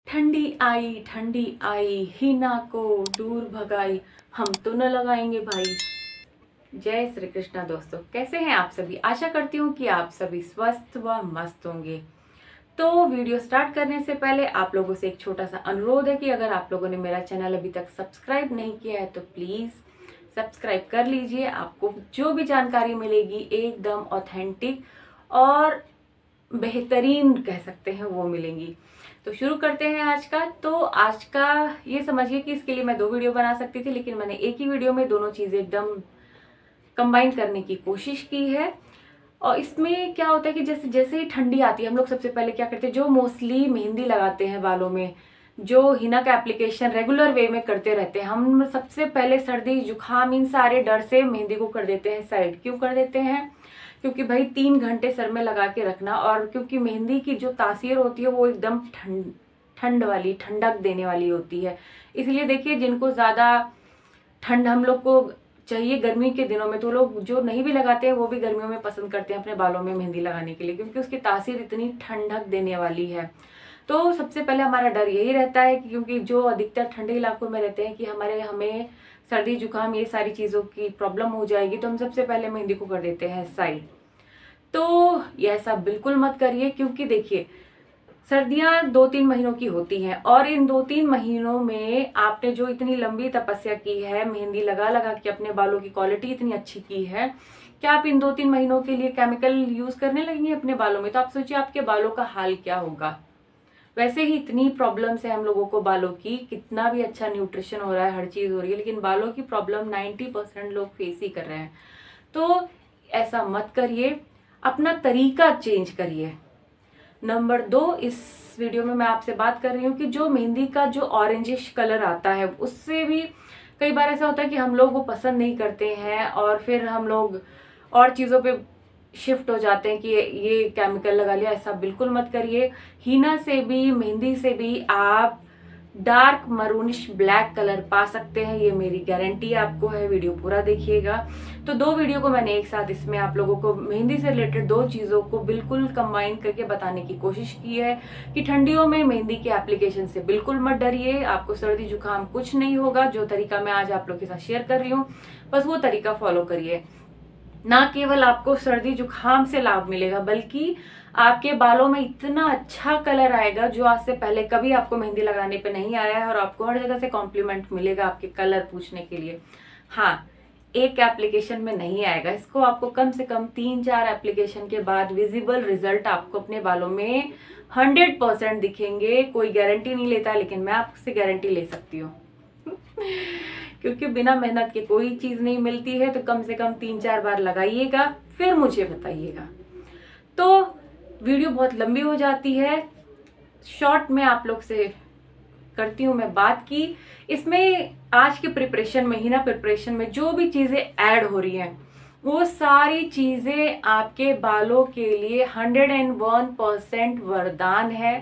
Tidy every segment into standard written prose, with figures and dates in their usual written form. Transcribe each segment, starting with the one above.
ठंडी आई हिना को दूर भगाई, हम तो न लगाएंगे भाई। जय श्री कृष्णा दोस्तों, कैसे हैं आप सभी। आशा करती हूँ कि आप सभी स्वस्थ व मस्त होंगे। तो वीडियो स्टार्ट करने से पहले आप लोगों से एक छोटा सा अनुरोध है कि अगर आप लोगों ने मेरा चैनल अभी तक सब्सक्राइब नहीं किया है तो प्लीज सब्सक्राइब कर लीजिए। आपको जो भी जानकारी मिलेगी एकदम ऑथेंटिक और बेहतरीन कह सकते हैं वो मिलेंगी। तो शुरू करते हैं आज का। तो आज का ये समझिए कि इसके लिए मैं 2 वीडियो बना सकती थी, लेकिन मैंने एक ही वीडियो में दोनों चीजें एकदम कंबाइन करने की कोशिश की है। और इसमें क्या होता है कि जैसे जैसे ही ठंडी आती है, हम लोग सबसे पहले क्या करते हैं, जो मोस्टली मेहंदी लगाते हैं बालों में, जो हिना का एप्लीकेशन रेगुलर वे में करते रहते हैं, हम सबसे पहले सर्दी जुकाम इन सारे डर से मेहंदी को कर देते हैं साइड। क्यों कर देते हैं? क्योंकि भाई 3 घंटे सर में लगा के रखना, और क्योंकि मेहंदी की जो तासीर होती है वो एकदम ठंड वाली, ठंडक देने वाली होती है। इसलिए देखिए, जिनको ज्यादा ठंड हम लोग को चाहिए गर्मी के दिनों में, तो लोग जो नहीं भी लगाते हैं वो भी गर्मियों में पसंद करते हैं अपने बालों में मेहंदी लगाने के लिए, क्योंकि उसकी तासीर इतनी ठंडक देने वाली है। तो सबसे पहले हमारा डर यही रहता है कि क्योंकि जो अधिकतर ठंडे इलाकों में रहते हैं कि हमें सर्दी जुकाम ये सारी चीजों की प्रॉब्लम हो जाएगी, तो हम सबसे पहले मेहंदी को कर देते हैं साइड। तो ये ऐसा बिल्कुल मत करिए, क्योंकि देखिए सर्दियां 2-3 महीनों की होती हैं, और इन 2-3 महीनों में आपने जो इतनी लंबी तपस्या की है, मेहंदी लगा लगा के अपने बालों की क्वालिटी इतनी अच्छी की है, क्या आप इन 2-3 महीनों के लिए केमिकल यूज करने लगेंगे अपने बालों में? तो आप सोचिए आपके बालों का हाल क्या होगा। वैसे ही इतनी प्रॉब्लम्स है हम लोगों को बालों की, कितना भी अच्छा न्यूट्रिशन हो रहा है, हर चीज हो रही है, लेकिन बालों की प्रॉब्लम 90% लोग फेस ही कर रहे हैं। तो ऐसा मत करिए, अपना तरीका चेंज करिए। नंबर 2, इस वीडियो में मैं आपसे बात कर रही हूँ कि जो मेहंदी का जो ऑरेंजिश कलर आता है, उससे भी कई बार ऐसा होता है कि हम लोग वो पसंद नहीं करते हैं, और फिर हम लोग और चीजों पे शिफ्ट हो जाते हैं कि ये केमिकल लगा लिया। ऐसा बिल्कुल मत करिए। हिना से भी, मेहंदी से भी आप डार्क मरूनिश ब्लैक कलर पा सकते हैं, ये मेरी गारंटी आपको है। वीडियो पूरा देखिएगा। तो 2 वीडियो को मैंने एक साथ इसमें आप लोगों को मेहंदी से रिलेटेड 2 चीजों को बिल्कुल कंबाइन करके बताने की कोशिश की है कि ठंडियों में मेहंदी के एप्लीकेशन से बिल्कुल मत डरिए, आपको सर्दी जुकाम कुछ नहीं होगा। जो तरीका मैं आज आप लोग के साथ शेयर कर रही हूँ, बस वो तरीका फॉलो करिए। ना केवल आपको सर्दी जुकाम से लाभ मिलेगा, बल्कि आपके बालों में इतना अच्छा कलर आएगा जो आज से पहले कभी आपको मेहंदी लगाने पे नहीं आया है, और आपको हर जगह से कॉम्प्लीमेंट मिलेगा आपके कलर पूछने के लिए। हाँ, एक एप्लीकेशन में नहीं आएगा, इसको आपको कम से कम 3-4 एप्लीकेशन के बाद विजिबल रिजल्ट आपको अपने बालों में 100% दिखेंगे। कोई गारंटी नहीं लेता, लेकिन मैं आपसे गारंटी ले सकती हूँ क्योंकि बिना मेहनत के कोई चीज नहीं मिलती है। तो कम से कम 3-4 बार लगाइएगा, फिर मुझे बताइएगा। तो वीडियो बहुत लंबी हो जाती है, शॉर्ट में आप लोग से करती हूँ मैं बात की। इसमें आज के प्रिपरेशन में, हिना प्रिपरेशन में जो भी चीजें ऐड हो रही हैं, वो सारी चीजें आपके बालों के लिए 101% वरदान है।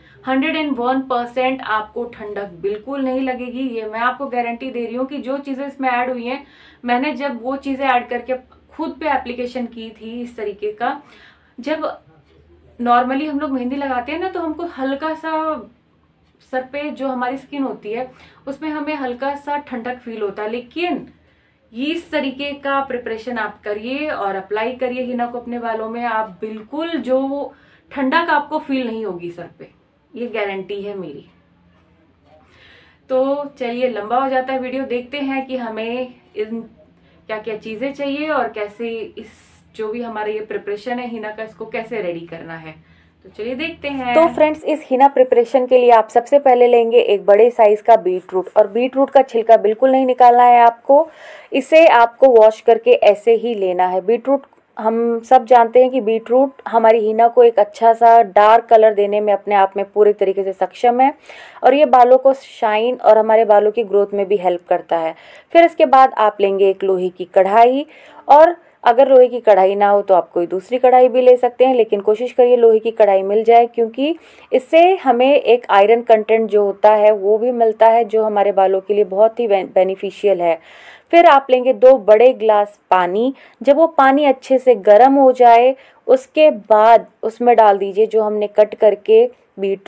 101% आपको ठंडक बिल्कुल नहीं लगेगी, ये मैं आपको गारंटी दे रही हूँ कि जो चीजें इसमें ऐड हुई हैं, मैंने जब वो चीजें ऐड करके खुद पे एप्लीकेशन की थी इस तरीके का, जब नॉर्मली हम लोग मेहंदी लगाते हैं ना, तो हमको हल्का सा सर पे जो हमारी स्किन होती है उसमें हमें हल्का सा ठंडक फील होता है, लेकिन इस तरीके का प्रिपरेशन आप करिए और अप्लाई करिए हिना को अपने बालों में, आप बिल्कुल जो ठंडक आपको फील नहीं होगी सर पे, ये गारंटी है मेरी। तो चलिए, लंबा हो जाता है वीडियो, देखते हैं कि हमें इन क्या क्या चीजें चाहिए और कैसे इस जो भी हमारा ये प्रिपरेशन है हिना का, इसको कैसे रेडी करना है। तो चलिए देखते हैं। तो फ्रेंड्स, इस हिना प्रिपरेशन के लिए आप सबसे पहले लेंगे एक बड़े साइज का बीट रूट, और बीट रूट का छिलका बिल्कुल नहीं निकालना है आपको, इसे आपको वॉश करके ऐसे ही लेना है। बीट रूट, हम सब जानते हैं कि बीट रूट हमारी हिना को एक अच्छा सा डार्क कलर देने में अपने आप में पूरी तरीके से सक्षम है, और ये बालों को शाइन और हमारे बालों की ग्रोथ में भी हेल्प करता है। फिर इसके बाद आप लेंगे एक लोहे की कढ़ाई, और अगर लोहे की कढ़ाई ना हो तो आप कोई दूसरी कढ़ाई भी ले सकते हैं, लेकिन कोशिश करिए लोहे की कढ़ाई मिल जाए, क्योंकि इससे हमें एक आयरन कंटेंट जो होता है वो भी मिलता है, जो हमारे बालों के लिए बहुत ही बेनिफिशियल है। फिर आप लेंगे 2 बड़े ग्लास पानी। जब वो पानी अच्छे से गर्म हो जाए, उसके बाद उसमें डाल दीजिए जो हमने कट करके बीट रूट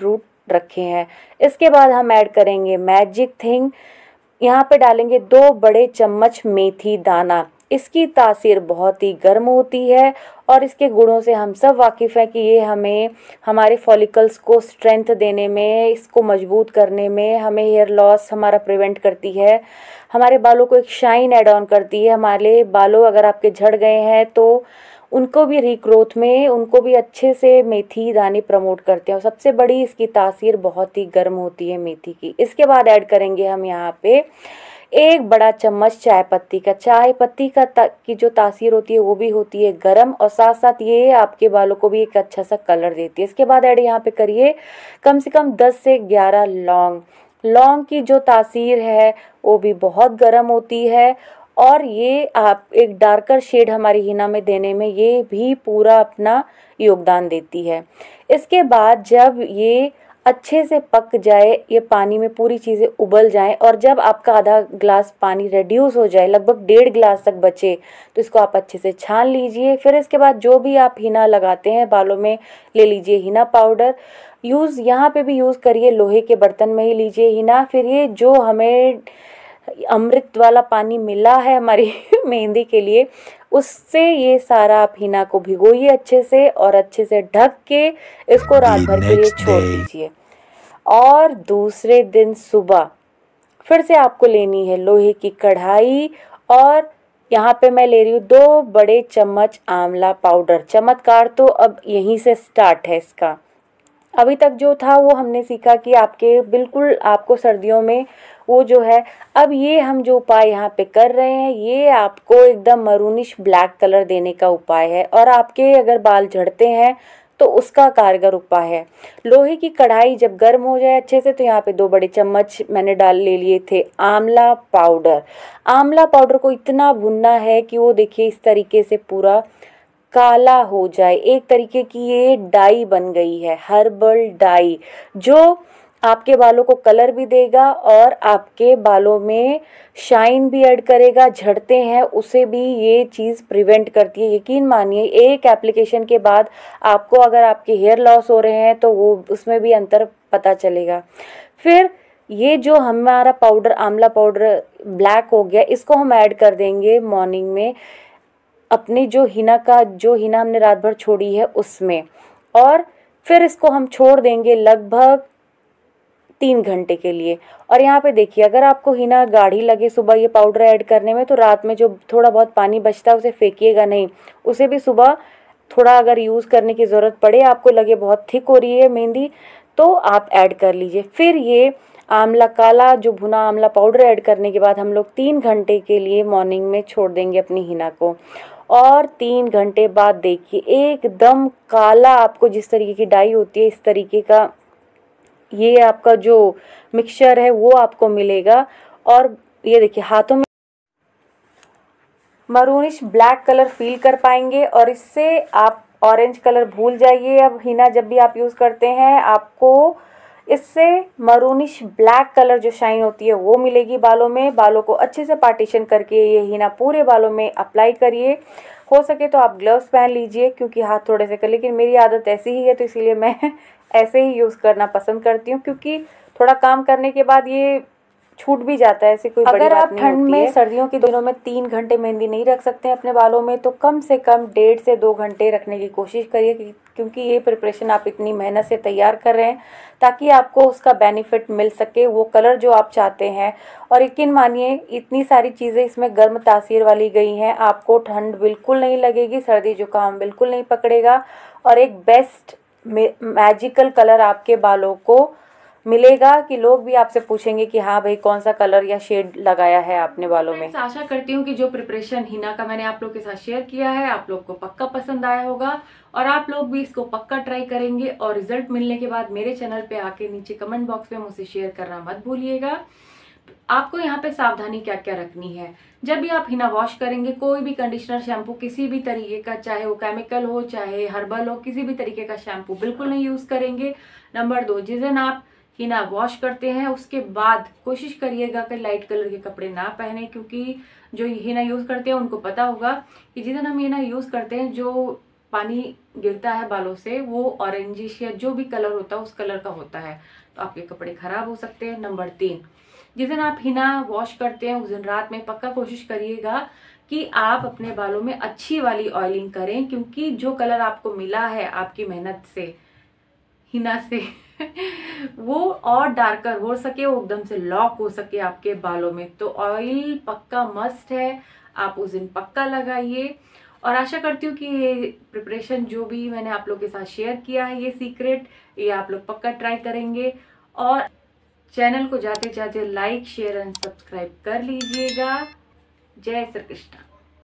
रखे हैं। इसके बाद हम ऐड करेंगे मैजिक थिंग। यहाँ पे डालेंगे 2 बड़े चम्मच मेथी दाना। इसकी तासीर बहुत ही गर्म होती है और इसके गुणों से हम सब वाकिफ़ हैं कि ये हमें हमारे फॉलिकल्स को स्ट्रेंथ देने में, इसको मजबूत करने में, हमें हेयर लॉस हमारा प्रिवेंट करती है, हमारे बालों को एक शाइन ऐड ऑन करती है। हमारे बालों अगर आपके झड़ गए हैं तो उनको भी रीग्रोथ में, उनको भी अच्छे से मेथी दाने प्रमोट करते हैं और सबसे बड़ी इसकी तासीर बहुत ही गर्म होती है मेथी की। इसके बाद ऐड करेंगे हम यहाँ पे 1 बड़ा चम्मच चाय पत्ती का। चाय पत्ती की जो तासीर होती है वो भी होती है गर्म और साथ साथ ये आपके बालों को भी एक अच्छा सा कलर देती है। इसके बाद ऐड यहाँ पे करिए कम से कम 10 से 11 लौंग। लौंग की जो तासीर है वो भी बहुत गर्म होती है और ये आप एक डार्कर शेड हमारी हिना में देने में ये भी पूरा अपना योगदान देती है। इसके बाद जब ये अच्छे से पक जाए, ये पानी में पूरी चीज़ें उबल जाएं और जब आपका आधा ग्लास पानी रिड्यूस हो जाए, लगभग 1.5 गिलास तक बचे, तो इसको आप अच्छे से छान लीजिए। फिर इसके बाद जो भी आप हिना लगाते हैं बालों में, ले लीजिए हिना पाउडर। यहाँ पे भी यूज़ करिए, लोहे के बर्तन में ही लीजिए हिना। फिर ये जो हमें अमृत वाला पानी मिला है हमारी मेहंदी के लिए, उससे ये सारा आप हिना को भिगोइए अच्छे से और अच्छे से ढक के इसको रात भर के लिए छोड़ दीजिए। और दूसरे दिन सुबह फिर से आपको लेनी है लोहे की कढ़ाई और यहाँ पे मैं ले रही हूँ 2 बड़े चम्मच आंवला पाउडर। चमत्कार तो अब यहीं से स्टार्ट है इसका। अभी तक जो था वो हमने सीखा कि आपको सर्दियों में वो जो है, अब ये हम जो उपाय यहाँ पे कर रहे हैं ये आपको एकदम मरूनिश ब्लैक कलर देने का उपाय है और आपके अगर बाल झड़ते हैं तो उसका कारगर उपाय है। लोहे की कढ़ाई जब गर्म हो जाए अच्छे से तो यहाँ पे 2 बड़े चम्मच मैंने ले लिए थे आंवला पाउडर। आंवला पाउडर को इतना भुनना है कि वो देखिए इस तरीके से पूरा काला हो जाए। एक तरीके की ये डाई बन गई है, हर्बल डाई, जो आपके बालों को कलर भी देगा और आपके बालों में शाइन भी ऐड करेगा। झड़ते हैं उसे भी ये चीज़ प्रिवेंट करती है। यकीन मानिए एक एप्लीकेशन के बाद आपको अगर आपके हेयर लॉस हो रहे हैं तो वो उसमें भी अंतर पता चलेगा। फिर ये जो हमारा पाउडर, आंवला पाउडर ब्लैक हो गया, इसको हम ऐड कर देंगे मॉर्निंग में अपनी जो हिना हमने रात भर छोड़ी है उसमें, और फिर इसको हम छोड़ देंगे लगभग 3 घंटे के लिए। और यहाँ पे देखिए अगर आपको हिना गाढ़ी लगे सुबह ये पाउडर ऐड करने में तो रात में जो थोड़ा बहुत पानी बचता है उसे फेंकिएगा नहीं, उसे भी सुबह थोड़ा अगर यूज़ करने की ज़रूरत पड़े, आपको लगे बहुत थिक हो रही है मेहंदी, तो आप ऐड कर लीजिए। फिर ये आंवला काला जो भुना आंवला पाउडर ऐड करने के बाद हम लोग 3 घंटे के लिए मॉर्निंग में छोड़ देंगे अपनी हिना को। और 3 घंटे बाद देखिए एकदम काला, आपको जिस तरीके की डाई होती है इस तरीके का ये आपका जो मिक्सचर है वो आपको मिलेगा। और ये देखिए हाथों में मरूनिश ब्लैक कलर फील कर पाएंगे और इससे आप ऑरेंज कलर भूल जाइए। अब हिना जब भी आप यूज़ करते हैं आपको इससे मरूनिश ब्लैक कलर जो शाइन होती है वो मिलेगी बालों में। बालों को अच्छे से पार्टीशन करके ये हिना पूरे बालों में अप्लाई करिए। हो सके तो आप ग्लव्स पहन लीजिए क्योंकि हाथ थोड़े से लेकिन मेरी आदत ऐसी ही है तो इसीलिए मैं ऐसे ही यूज़ करना पसंद करती हूँ, क्योंकि थोड़ा काम करने के बाद ये छूट भी जाता है, ऐसी कोई बड़ी बात नहीं होती है। अगर आप ठंड में सर्दियों के दिनों में 3 घंटे मेहंदी नहीं रख सकते हैं अपने बालों में तो कम से कम 1.5 से 2 घंटे रखने की कोशिश करिए, क्योंकि ये प्रिपरेशन आप इतनी मेहनत से तैयार कर रहे हैं ताकि आपको उसका बेनिफिट मिल सके, वो कलर जो आप चाहते हैं। और यकीन मानिए इतनी सारी चीज़ें इसमें गर्म तासीर वाली गई हैं, आपको ठंड बिल्कुल नहीं लगेगी, सर्दी जुकाम बिल्कुल नहीं पकड़ेगा और एक बेस्ट मैजिकल कलर आपके बालों को मिलेगा कि लोग भी आपसे पूछेंगे कि हाँ भाई कौन सा कलर या शेड लगाया है आपने बालों में। आशा करती हूँ कि जो प्रिपरेशन हिना का मैंने आप लोग के साथ शेयर किया है आप लोग को पक्का पसंद आया होगा और आप लोग भी इसको पक्का ट्राई करेंगे और रिजल्ट मिलने के बाद मेरे चैनल पे आके नीचे कमेंट बॉक्स में मुझसे शेयर करना मत भूलिएगा। आपको यहाँ पे सावधानी क्या क्या रखनी है, जब भी आप हिना वॉश करेंगे कोई भी कंडीशनर शैम्पू किसी भी तरीके का, चाहे वो केमिकल हो चाहे हर्बल हो, किसी भी तरीके का शैम्पू बिल्कुल नहीं यूज करेंगे। नंबर 2, जिस दिन आप हिना वॉश करते हैं उसके बाद कोशिश करिएगा कि लाइट कलर के कपड़े ना पहने, क्योंकि जो हिना यूज करते हैं उनको पता होगा कि जिस दिन हम हिना यूज करते हैं जो पानी गिरता है बालों से वो ऑरेंजिश या जो भी कलर होता है उस कलर का होता है, तो आपके कपड़े खराब हो सकते हैं। नंबर 3, जिस दिन आप हिना वॉश करते हैं उस दिन रात में पक्का कोशिश करिएगा कि आप अपने बालों में अच्छी वाली ऑयलिंग करें, क्योंकि जो कलर आपको मिला है आपकी मेहनत से, हिना से वो और डार्कर हो सके, वो एकदम से लॉक हो सके आपके बालों में। तो ऑयल पक्का मस्ट है, आप उस दिन पक्का लगाइए। और आशा करती हूँ कि ये प्रिपरेशन जो भी मैंने आप लोग के साथ शेयर किया है, ये सीक्रेट, ये आप लोग पक्का ट्राई करेंगे। और चैनल को जाते जाते लाइक शेयर एंड सब्सक्राइब कर लीजिएगा। जय श्री कृष्ण।